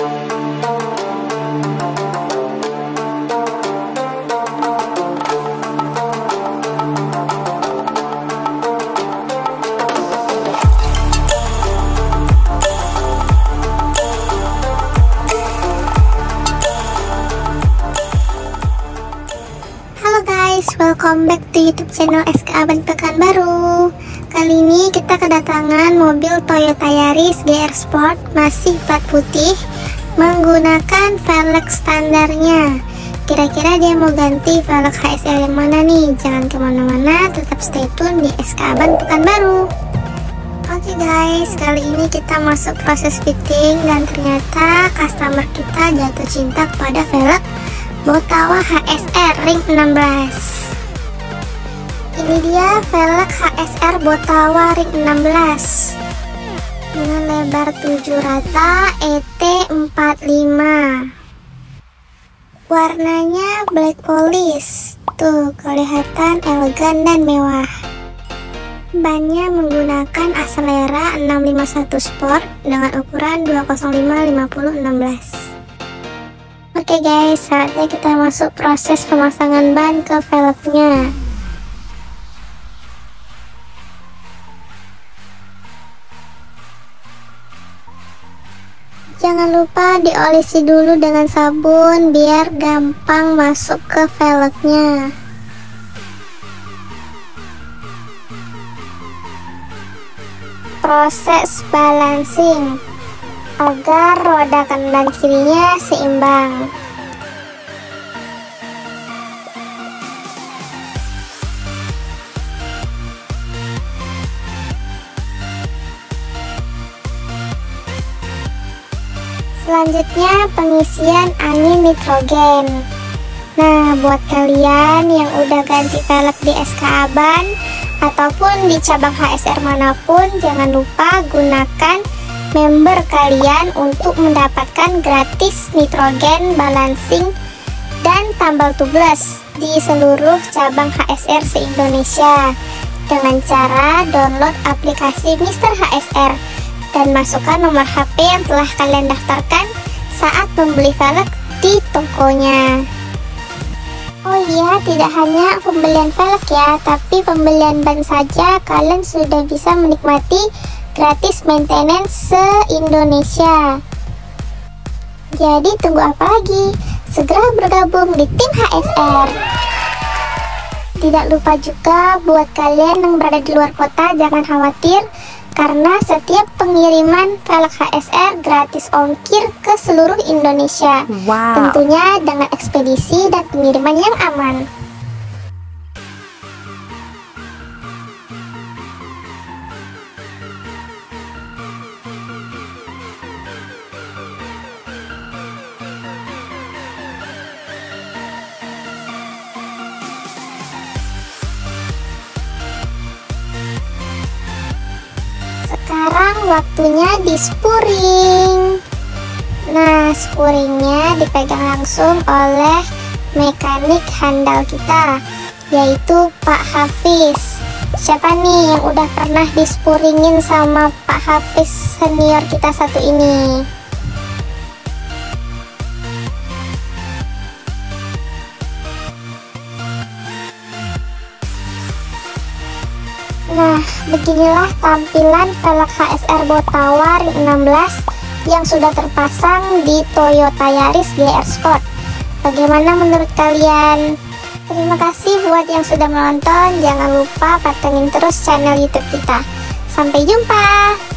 Welcome back to YouTube channel SK Aban Pekanbaru. Kali ini kita kedatangan mobil Toyota Yaris GR Sport, masih plat putih, menggunakan velg standarnya. Kira-kira dia mau ganti velg HSR yang mana nih? Jangan kemana-mana, tetap stay tune di SK Aban Pekanbaru. Oke guys, kali ini kita masuk proses fitting dan ternyata customer kita jatuh cinta kepada velg Botawa HSR ring 16. Ini dia velg HSR Botawa ring 16 dengan lebar 7 rata ET45. Warnanya black polish. Tuh, kelihatan elegan dan mewah. Bannya menggunakan Acelera 651 Sport dengan ukuran 205/50/16. Oke guys, saatnya kita masuk proses pemasangan ban ke velgnya. Jangan lupa diolesi dulu dengan sabun biar gampang masuk ke velgnya. Proses balancing agar roda kanan dan kirinya seimbang. Selanjutnya pengisian angin nitrogen. Nah, buat kalian yang udah ganti velg di SK Aban ataupun di cabang HSR manapun, jangan lupa gunakan member kalian untuk mendapatkan gratis nitrogen balancing dan tambal tubeless di seluruh cabang HSR se-Indonesia dengan cara download aplikasi Mr. HSR dan masukkan nomor HP yang telah kalian daftarkan saat membeli velg di tokonya. Oh iya, tidak hanya pembelian velg ya, tapi pembelian ban saja kalian sudah bisa menikmati gratis maintenance se-Indonesia. Jadi tunggu apa lagi? Segera bergabung di tim HSR. Tidak lupa juga buat kalian yang berada di luar kota, jangan khawatir karena setiap pengiriman velg HSR gratis ongkir ke seluruh Indonesia. Wow. Tentunya dengan ekspedisi dan pengiriman yang aman. Sekarang waktunya di spuring. Nah, spuringnya dipegang langsung oleh mekanik handal kita, yaitu Pak Hafiz. Siapa nih yang udah pernah dispuringin sama Pak Hafiz senior kita satu ini? Nah, beginilah tampilan velg HSR Botawa ring 16 yang sudah terpasang di Toyota Yaris GR Sport. Bagaimana menurut kalian? Terima kasih buat yang sudah menonton. Jangan lupa pantengin terus channel YouTube kita. Sampai jumpa.